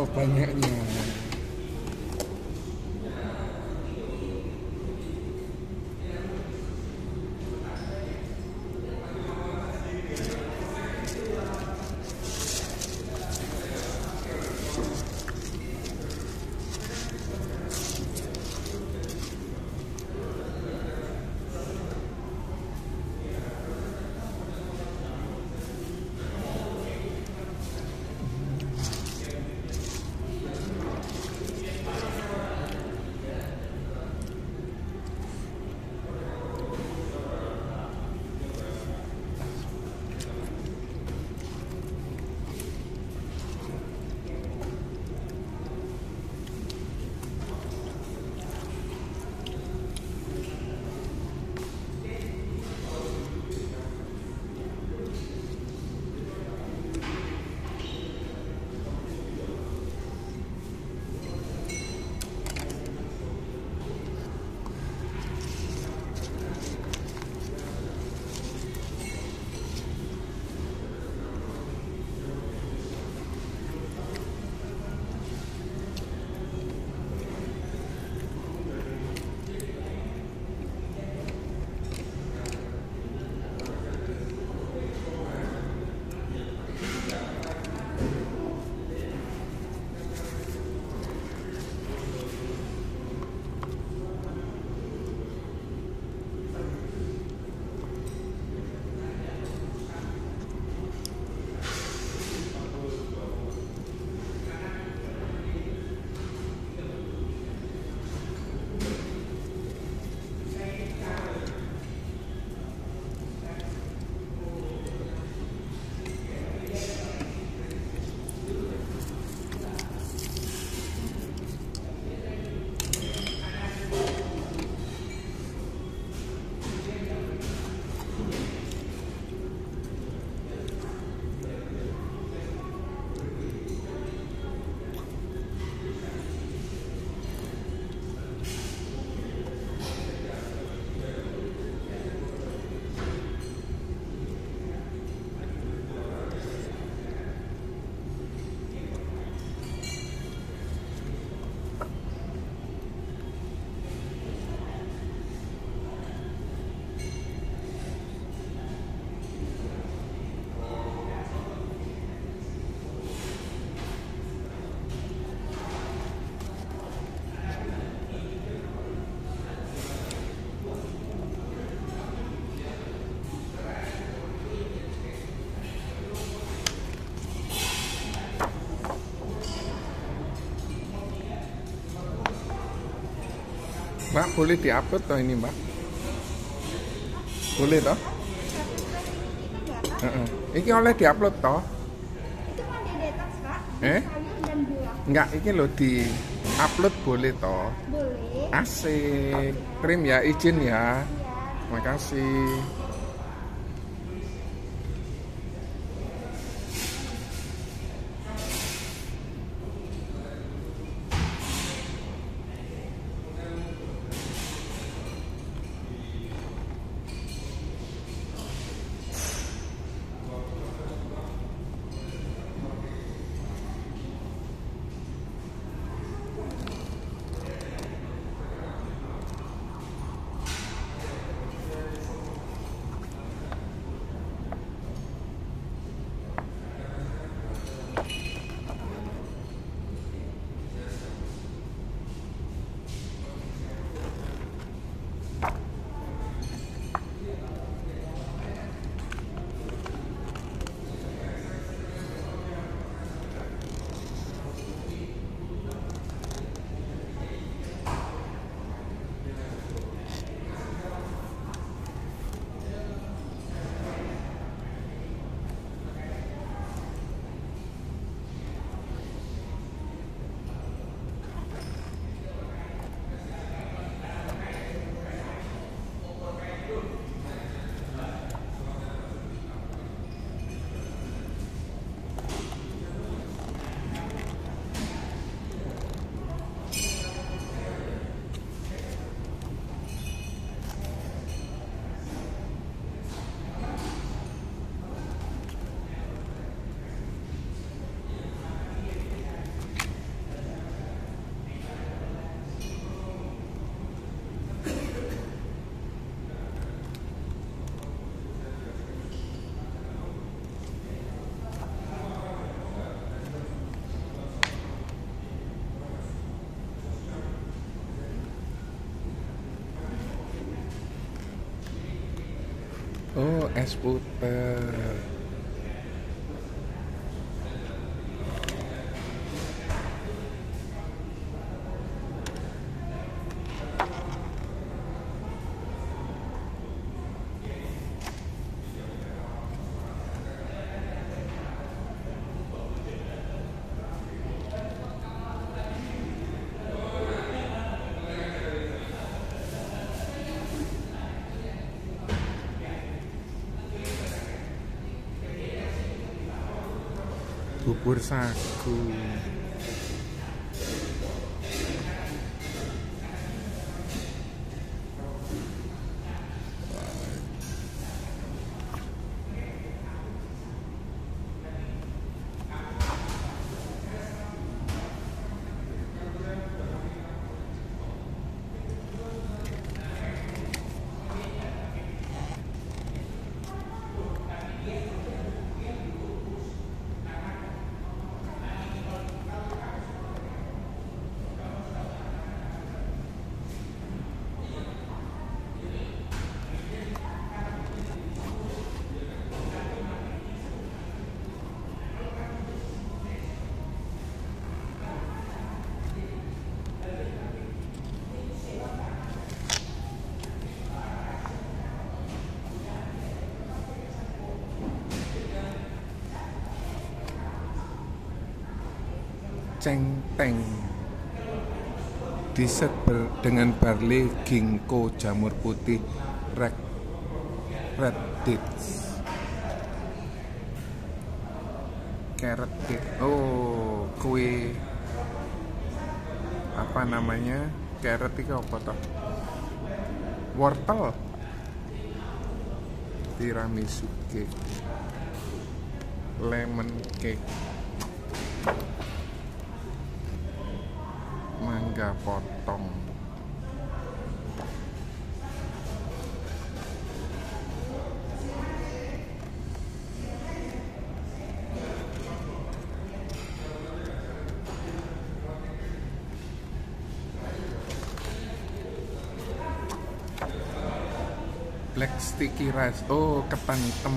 banyaknya. Mbak, boleh diupload toh ini, Mbak? Boleh toh? Iki oleh diupload toh? Itu kan di detox, Kak. Eh? Sayur dan buah. Enggak, iki lo di upload boleh toh? Boleh. Asik. Krim ya, izin ya. Iya. Makasih. Oh, es puter. Bubur sagu. Cengteng diset dengan barley, ginkgo, jamur putih, red dates, carrot cake. Oh, kue apa namanya? Carrot itu apa toh? Wortel. Tiramisu cake, lemon cake, mangga potong. Black sticky rice. Oh, ketan hitam.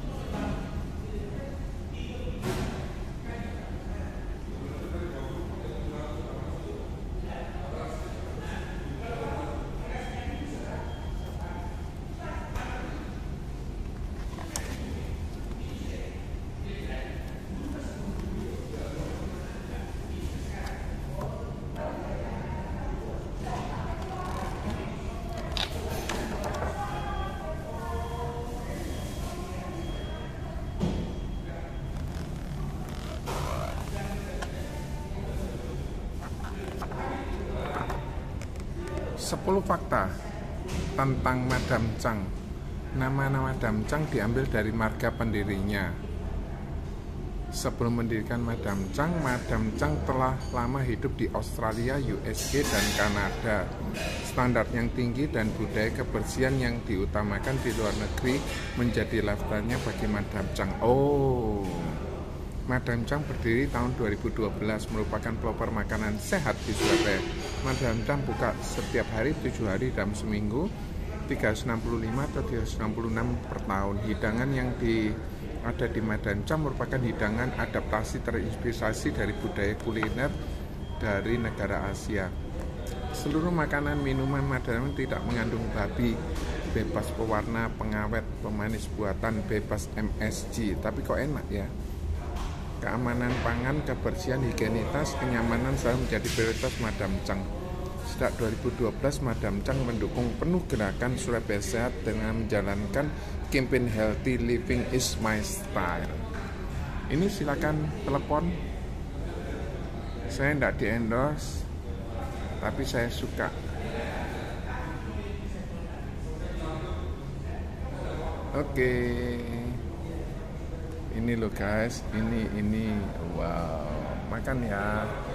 Sepuluh fakta tentang Madam Chang. Nama Madam Chang diambil dari marga pendirinya. Sebelum mendirikan Madam Chang telah lama hidup di Australia, USA, dan Kanada. Standar yang tinggi dan budaya kebersihan yang diutamakan di luar negeri menjadi lifestyle-nya bagi Madam Chang. Oh, Madam Chang berdiri tahun 2012, merupakan pelopor makanan sehat di Surabaya. Madam Chang buka setiap hari 7 hari dalam seminggu, 365 atau 366 per tahun. Hidangan yang ada di Madam Chang merupakan hidangan adaptasi terinspirasi dari budaya kuliner dari negara Asia. Seluruh makanan minuman Madam Chang tidak mengandung babi, bebas pewarna, pengawet, pemanis buatan, bebas MSG. Tapi kok enak ya? Keamanan pangan, kebersihan, higienitas, kenyamanan selalu menjadi prioritas Madam Chang. Sejak 2012, Madam Chang mendukung penuh gerakan Surabaya Sehat dengan menjalankan campaign Healthy Living is My Style. Ini silakan telepon. Saya tidak di-endorse, tapi saya suka. Oke. Ini loh guys, ini wow, makan ya.